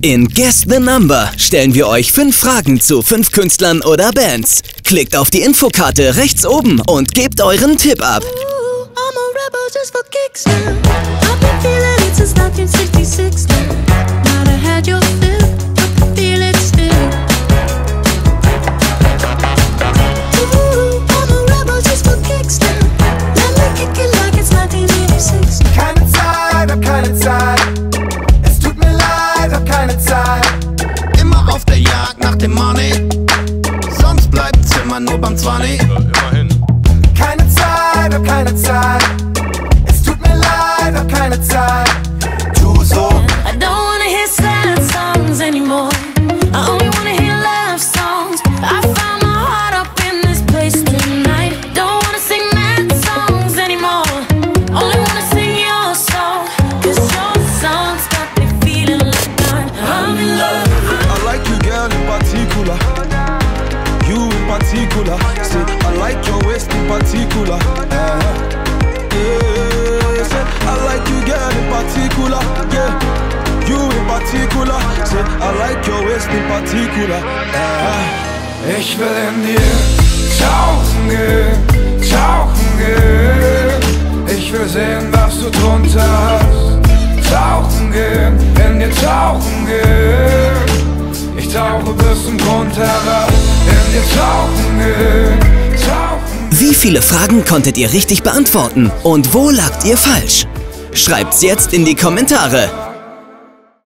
In Guess the Number stellen wir euch 5 Fragen zu 5 Künstlern oder Bands. Klickt auf die Infokarte rechts oben und gebt euren Tipp ab. Keine Zeit, es tut mir leid, hab keine Zeit. Immer auf der Jagd nach dem Money, sonst bleibt's immer nur beim 20. Immerhin. Keine Zeit, hab keine Zeit, es tut mir leid, hab keine Zeit. Tu so. I don't wanna hear sad songs anymore. I only wanna hear love songs. I found my heart up in this place tonight. Don't wanna sing mad songs anymore. Only wanna sing your song. Cause your songs got me feeling like I'm in love. I like you, girl, in particular. You in particular. Say, I like your waist in particular. I like you, girl, in particular. Yeah, you in particular. Say, I like your waist in particular. Ich will in dir tauchen gehen, tauchen gehen. Ich will sehen, was du drunter hast. Tauchen gehen, in dir tauchen gehen. Ich tauche bis zum Grund herab. In dir tauchen gehen, tauchen. Wie viele Fragen konntet ihr richtig beantworten und wo lagt ihr falsch? Schreibt's jetzt in die Kommentare.